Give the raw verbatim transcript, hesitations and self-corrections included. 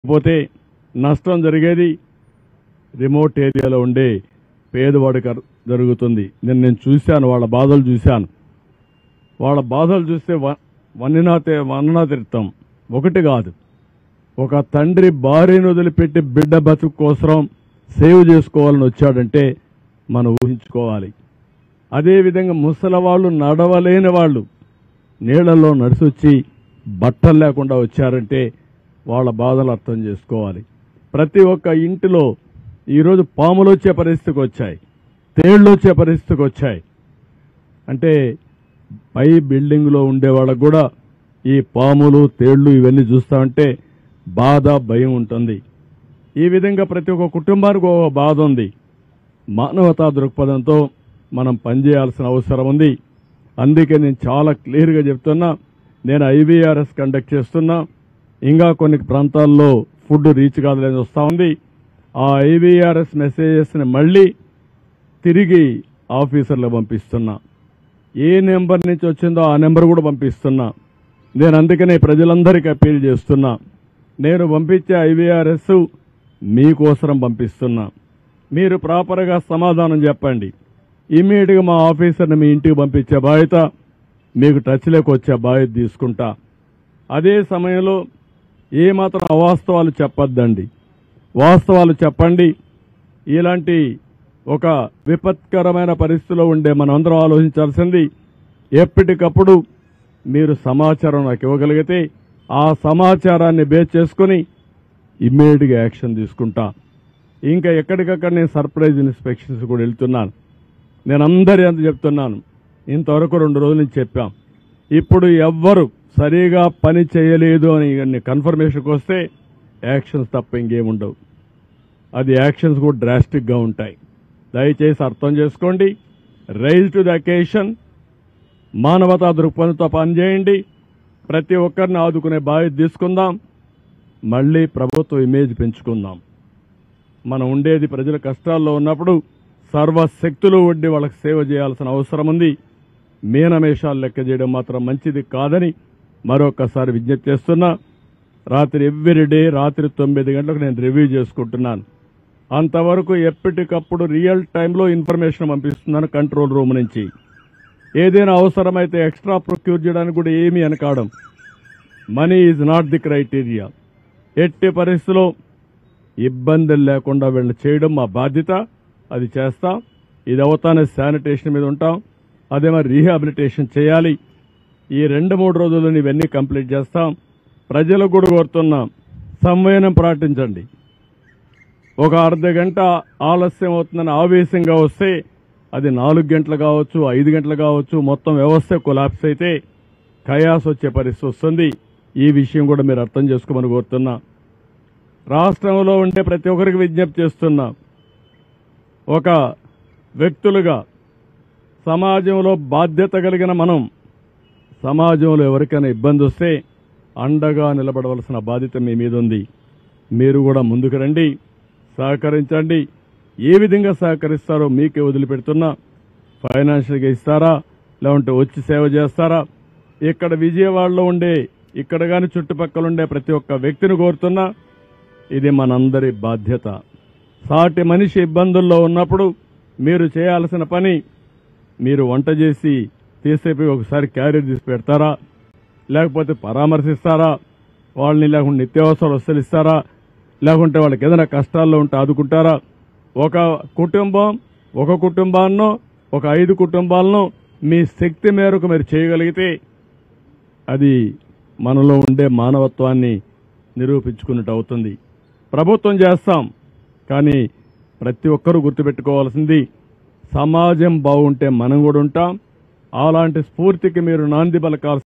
పోతే నష్టం జరిగేది రిమోట్ ఏరియాలో ఉండే పేదవాడికి జరుగుతుంది. నేను నేను చూశాను, వాళ్ళ బాధలు చూశాను. వాళ్ళ బాధలు చూస్తే వన్నీనా వన్ననా తీర్థం ఒకటి కాదు. ఒక తండ్రి భార్యను వదిలిపెట్టి బిడ్డ బతుకు కోసం సేవ్ చేసుకోవాలని వచ్చాడంటే మనం ఊహించుకోవాలి. అదేవిధంగా ముసలవాళ్ళు, నడవలేని వాళ్ళు నీళ్లలో నడిసొచ్చి బట్టలు లేకుండా వచ్చారంటే వాళ్ళ బాధలు అర్థం చేసుకోవాలి. ప్రతి ఒక్క ఇంటిలో ఈరోజు పాములు వచ్చే పరిస్థితికి వచ్చాయి, తేళ్లు వచ్చే పరిస్థితికి వచ్చాయి. అంటే పై బిల్డింగ్లో ఉండే వాళ్ళకు కూడా ఈ పాములు, తేళ్లు ఇవన్నీ చూస్తామంటే బాధ, భయం ఉంటుంది. ఈ విధంగా ప్రతి ఒక్క కుటుంబానికి ఒక బాధ ఉంది. మానవతా దృక్పథంతో మనం పనిచేయాల్సిన అవసరం ఉంది. అందుకే నేను చాలా క్లియర్గా చెప్తున్నా. నేను ఐవీఆర్ఎస్ కండక్ట్ చేస్తున్నా. ఇంకా కొన్ని ప్రాంతాల్లో ఫుడ్ రీచ్ కాదని వస్తూ ఉంది. ఆ ఐవీఆర్ఎస్ మెసేజెస్ని మళ్ళీ తిరిగి ఆఫీసర్లకు పంపిస్తున్నా. ఏ నెంబర్ నుంచి వచ్చిందో ఆ నెంబర్ కూడా పంపిస్తున్నా. నేను అందుకనే ప్రజలందరికీ అప్పీల్ చేస్తున్నా. నేను పంపించే ఐవీఆర్ఎస్ మీకోసరం పంపిస్తున్నా. మీరు ప్రాపర్గా సమాధానం చెప్పండి. ఇమీడియట్గా మా ఆఫీసర్ని మీ ఇంటికి పంపించే బాధ్యత, మీకు టచ్లోకి వచ్చే బాధ్యత తీసుకుంటా. అదే సమయంలో ఏమాత్రం అవాస్తవాలు చెప్పొద్దండి, వాస్తవాలు చెప్పండి. ఇలాంటి ఒక విపత్కరమైన పరిస్థితిలో ఉండే మనమందరం ఆలోచించాల్సింది, ఎప్పటికప్పుడు మీరు సమాచారం నాకు ఇవ్వగలిగితే ఆ సమాచారాన్ని బేస్ చేసుకుని ఇమ్మీడియట్గా యాక్షన్ తీసుకుంటా. ఇంకా ఎక్కడికక్కడ నేను సర్ప్రైజ్ ఇన్స్పెక్షన్స్ కూడా వెళ్తున్నాను. నేను అందరి అంత చెప్తున్నాను. ఇంతవరకు రెండు రోజుల నుంచి చెప్పాం. ఇప్పుడు ఎవ్వరు సరిగా పని చేయలేదు అని కన్ఫర్మేషన్కి వస్తే యాక్షన్స్ తప్ప ఇంకేముండవు. అది యాక్షన్స్ కూడా డ్రాస్టిక్గా ఉంటాయి. దయచేసి అర్థం చేసుకోండి. రైజ్ టు ది అకేషన్, మానవతా దృక్పథంతో పనిచేయండి. ప్రతి ఒక్కరిని ఆదుకునే బాధ్యత తీసుకుందాం. మళ్ళీ ప్రభుత్వ ఇమేజ్ పెంచుకుందాం. మనం ఉండేది ప్రజల కష్టాల్లో ఉన్నప్పుడు సర్వశక్తులు ఒడ్డి వాళ్ళకి సేవ చేయాల్సిన అవసరం ఉంది. మీనమేషాలు లెక్క చేయడం మాత్రం మంచిది కాదని మరొకసారి విజ్ఞప్తి చేస్తున్నా. రాత్రి ఎవ్రీడే రాత్రి తొమ్మిది గంటలకు నేను రివ్యూ చేసుకుంటున్నాను. అంతవరకు ఎప్పటికప్పుడు రియల్ టైంలో ఇన్ఫర్మేషన్ పంపిస్తున్నాను కంట్రోల్ రూమ్ నుంచి. ఏదైనా అవసరమైతే ఎక్స్ట్రా ప్రొక్యూర్ చేయడానికి కూడా ఏమీ అనకాడం. Money is not the criteria. ఎట్టి పరిస్థితిలో ఇబ్బందులు లేకుండా వీళ్ళు చేయడం మా బాధ్యత. అది చేస్తాం. ఇది అవుతానే శానిటేషన్ మీద ఉంటాం. అదే మరి రీహాబిలిటేషన్ చేయాలి. ఈ రెండు మూడు రోజుల్లో ఇవన్నీ కంప్లీట్ చేస్తాం. ప్రజలకు కూడా కోరుతున్నాం, సంయమనం పాటించండి. ఒక అర్ధ గంట ఆలస్యం అవుతుందని ఆవేశంగా వస్తే అది నాలుగు గంటలు కావచ్చు, ఐదు గంటలు కావచ్చు, మొత్తం వ్యవస్థ కొలాప్స్ అయితే కయాస్ వచ్చే పరిస్థితి వస్తుంది. ఈ విషయం కూడా మీరు అర్థం చేసుకోమని కోరుతున్నా. రాష్ట్రంలో ఉండే ప్రతి ఒక్కరికి విజ్ఞప్తి చేస్తున్నా. ఒక వ్యక్తులుగా సమాజంలో బాధ్యత కలిగిన మనం సమాజంలో ఎవరికైనా ఇబ్బంది వస్తే అండగా నిలబడవలసిన బాధ్యత మీ మీద ఉంది. మీరు కూడా ముందుకు రండి, సహకరించండి. ఏ విధంగా సహకరిస్తారో మీకే వదిలిపెడుతున్నా. ఫైనాన్షియల్గా ఇస్తారా, లేకుంటే వచ్చి సేవ చేస్తారా? ఇక్కడ విజయవాడలో ఉండే, ఇక్కడ కానీ చుట్టుపక్కల ఉండే ప్రతి ఒక్క వ్యక్తిని కోరుతున్నా. ఇది మనందరి బాధ్యత. సాటి మనిషి ఇబ్బందుల్లో ఉన్నప్పుడు మీరు చేయాల్సిన పని, మీరు వంట చేసి తీసేపోయి ఒకసారి క్యారియర్ తీసి పెడతారా, లేకపోతే పరామర్శిస్తారా, వాళ్ళని లేకుంటే నిత్యావసర వస్తువులు ఇస్తారా, లేకుంటే వాళ్ళకి ఏదైనా కష్టాల్లో ఉంటే ఆదుకుంటారా? ఒక కుటుంబం, ఒక కుటుంబాన్నో ఒక ఐదు కుటుంబాలను మీ శక్తి మేరకు మీరు చేయగలిగితే అది మనలో ఉండే మానవత్వాన్ని నిరూపించుకున్నట్టు అవుతుంది. ప్రభుత్వం చేస్తాం, కానీ ప్రతి ఒక్కరూ గుర్తుపెట్టుకోవాల్సింది, సమాజం బాగుంటే మనం కూడా ఉంటాం. అలాంటి స్ఫూర్తికి మీరు నాంది పలకాల్సి